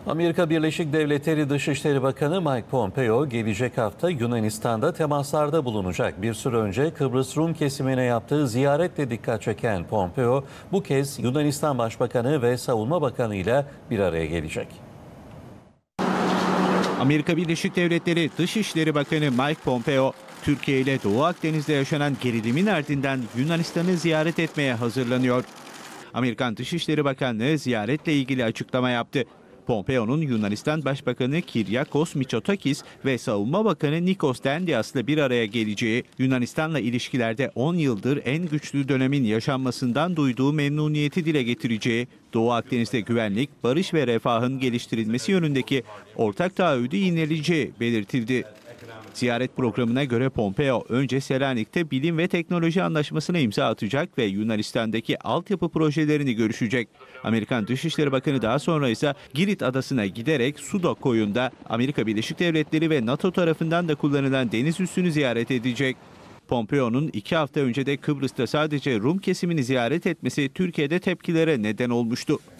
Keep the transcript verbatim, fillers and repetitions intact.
Amerika Birleşik Devletleri Dışişleri Bakanı Mike Pompeo gelecek hafta Yunanistan'da temaslarda bulunacak. Bir süre önce Kıbrıs Rum kesimine yaptığı ziyaretle dikkat çeken Pompeo bu kez Yunanistan Başbakanı ve Savunma Bakanı ile bir araya gelecek. Amerika Birleşik Devletleri Dışişleri Bakanı Mike Pompeo, Türkiye ile Doğu Akdeniz'de yaşanan gerilimin ardından Yunanistan'ı ziyaret etmeye hazırlanıyor. Amerikan Dışişleri Bakanlığı ziyaretle ilgili açıklama yaptı. Pompeo'nun Yunanistan Başbakanı Kyriakos Mitsotakis ve Savunma Bakanı Nikos Dendias'la bir araya geleceği, Yunanistan'la ilişkilerde on yıldır en güçlü dönemin yaşanmasından duyduğu memnuniyeti dile getireceği, Doğu Akdeniz'de güvenlik, barış ve refahın geliştirilmesi yönündeki ortak taahhüdü yineleyeceği belirtildi. Ziyaret programına göre Pompeo önce Selanik'te bilim ve teknoloji anlaşmasına imza atacak ve Yunanistan'daki altyapı projelerini görüşecek. Amerikan Dışişleri Bakanı daha sonra ise Girit adasına giderek Suda koyunda Amerika Birleşik Devletleri ve NATO tarafından da kullanılan deniz üssünü ziyaret edecek. Pompeo'nun iki hafta önce de Kıbrıs'ta sadece Rum kesimini ziyaret etmesi Türkiye'de tepkilere neden olmuştu.